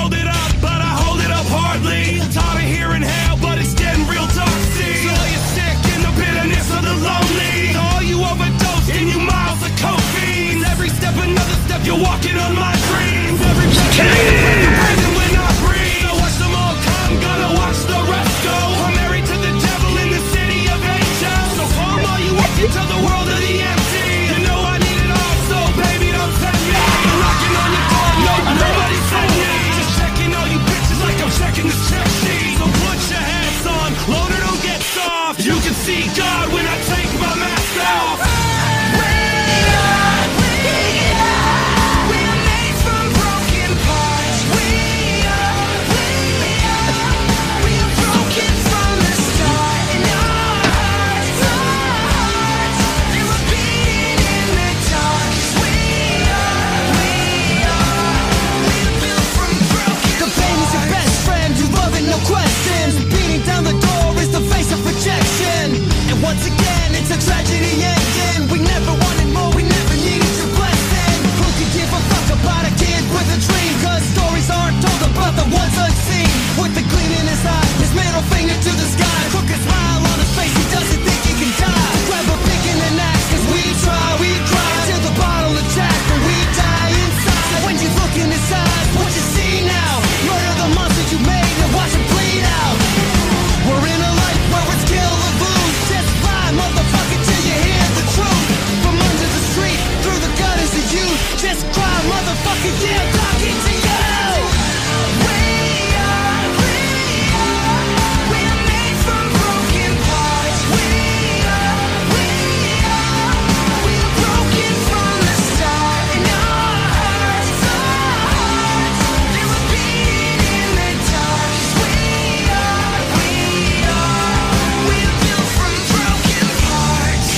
hold it up, but I hold it up hardly. Tired of hearing hell, but it's getting real dark. See, so all you sick in the bitterness of the lonely. So all you overdosed in you miles of cocaine. Every step, another step, you're walking on my dreams. Every breath, you're breathing when I breathe. So watch them all come, gonna watch the rest go. I'm married to the devil in the city of angels. So calm all you walk into the world of the empty. You know I need it all, so baby don't tempt me. I'm knocking on your door, no, nobody sent me. Just checking all you bitches like I'm checking the check sheet. So put your hats on, loader don't get soft. You can see God when I take my mask off. Once again, it's a tragedy ending. We never wanted more, we never needed your blessing. Who could give a fuck about a kid with a dream? Cause stories aren't told about the ones unseen. With the gleam in his eye, his middle finger to the sky. Crooked smile on his face, he doesn't think he can die. Grab a pick and an axe, cause we cry till the bottle attack, and we die inside. When you look in his eyes, what you see now? Murder the monster you made and watch him bleed out. We're in a life where it's kill or lose. Just fly, motherfucker, till you hear the truth. From under the street, through the gutters of youth. Just cry, motherfucker, yeah, I'm talking to you. We are made from broken parts. We are broken from the start. And our hearts, they were beating in the dark. We are built from broken parts.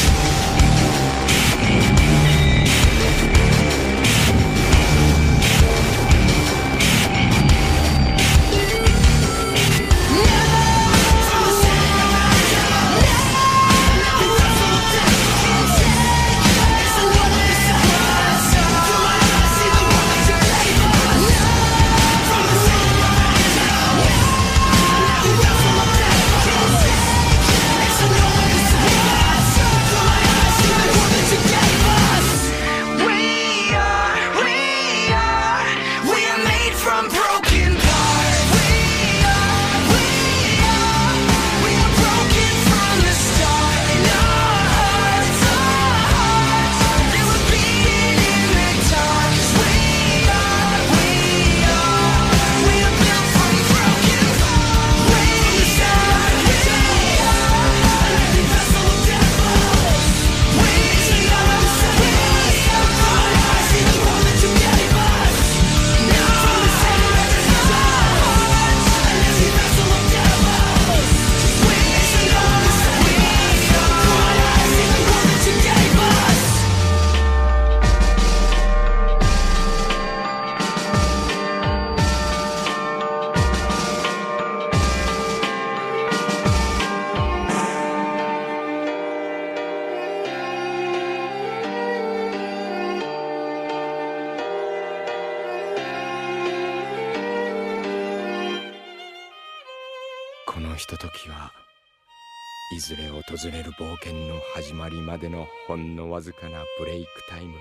このひとときはいずれ訪れる冒険の始まりまでのほんのわずかなブレイクタイム。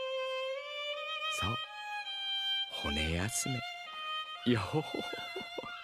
そう、骨休め。よほほほほ。